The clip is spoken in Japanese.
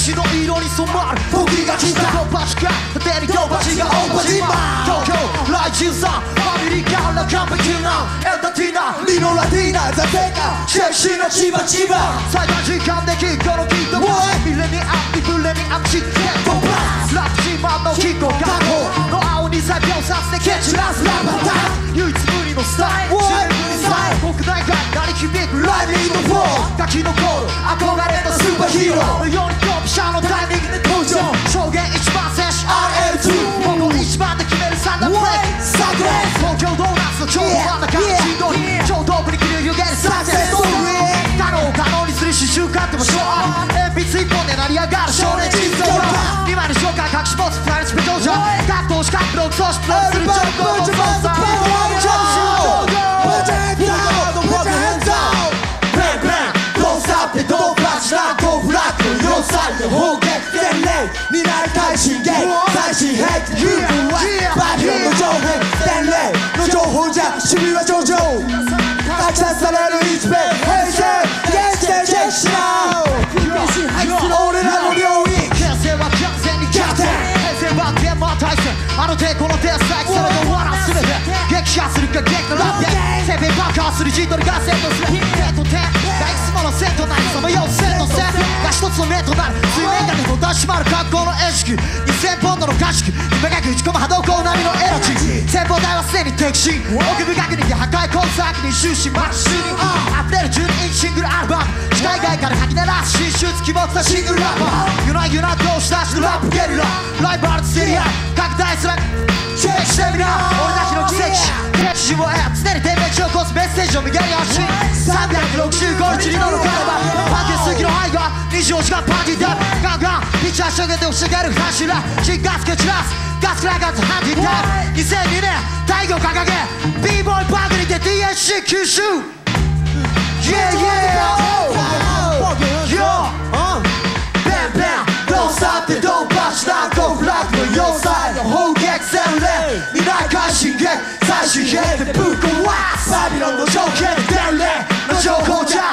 死の色に染まる時が来たドパチか手にドパチがオーバーディマー東京ライチンさんアメリカの完璧なエルタティナリノラティナザテカシェクシーな千葉千葉最短時間でキッコのキットミレニアムリブレニアムチッケットプラスラップチーマンのキッコ確保の青に再秒殺で蹴散らすラバタ唯一無二のスタイル国内外鳴り響くライブインドフォーガキの頃憧れのスーパーヒーローのようにドンピシャのタイミングで登場証言一番選手 RL2 ここ一番で決めるサンダーブレイクサクレス東京ドーナツの超真ん中の陣取り超遠くに繰り広げるサクセスストーリー可能を可能にする刺繍家ってもショー鉛筆一本で成り上がる少年人生今に紹介隠し持つプライスペ長者格闘士格闘装置プラスする情報の操作砲撃伝令担い快進撃最新兵器ユーフはバビロンの上辺伝令の情報じゃ趣味は上々拡散される1ページ平成現地しろ俺らの領域形成は完全に逆転平成は現場対戦あの手この手再起された罠全て撃破するか撃のラッピンセベン爆破する陣取りがセットする点と点がいくつもの線となりさまよう線の線が一つの目となる水面下でも出しまる格好の演出2000ポンドの合宿夢がく打ち込む波動砲並みのエナジー戦法台はすでに敵心奥深くに破壊工作に終始マッシュに溢れる12インチシングルアルバム地界外から吐き鳴らす新種付き持ったシングルラッパーユナユナ同士出しのラップゲリラライバルとセリア拡大するチェックしてみな俺たちの奇跡敵地も常に点滅を起こすメッセージを右に発信365日に乗るカラバパンケースのハイが24時間パーティーだガンガンピッチャーしょげて押し上げる走ら新ガス蹴散らすガスクラガーズハンディタイム2002年大義を掲げ b ボーイバグにて DHC 吸収 Yeah yeah Yo Bam bam Don't stop it don't pass down Go black の要塞の砲撃洗礼担い快進撃最新兵でぶっ壊すバビロンの条件伝令の情報じゃ